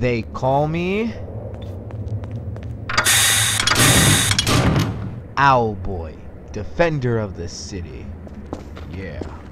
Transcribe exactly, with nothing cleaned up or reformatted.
They call me Owlboy, defender of the city. Yeah.